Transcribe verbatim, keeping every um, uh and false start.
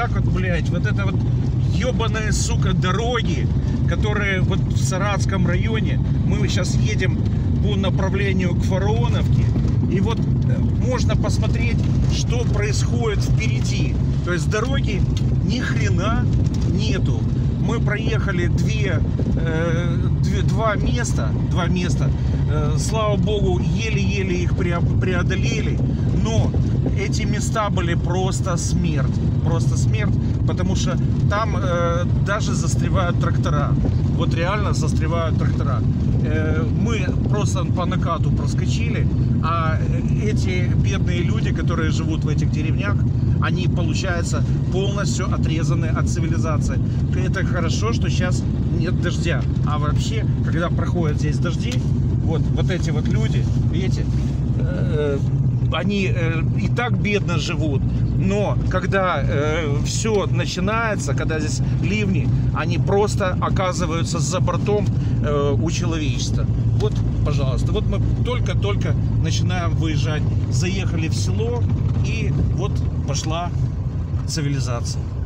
так вот, блядь, вот это вот ебаные, сука, дороги, которые вот в Саратском районе, мы сейчас едем по направлению к Фараоновке, и вот можно посмотреть, что происходит впереди. То есть дороги ни хрена нету. Мы проехали две, э, две, два места, два места. Э, слава богу, еле-еле их преодолели, но эти места были просто смерть, просто смерть, потому что там э, даже застревают трактора. Вот реально застревают трактора. Э, мы просто по накату проскочили, а эти бедные люди, которые живут в этих деревнях, они, получается, полностью отрезаны от цивилизации. Это хорошо, что сейчас нет дождя. А вообще, когда проходят здесь дожди, вот, вот эти вот люди, видите, э, они э, и так бедно живут. Но когда э, все начинается, когда здесь ливни, они просто оказываются за бортом э, у человечества. Вот, пожалуйста, вот мы только-только начинаем выезжать. Заехали в село, и вот пошла цивилизация.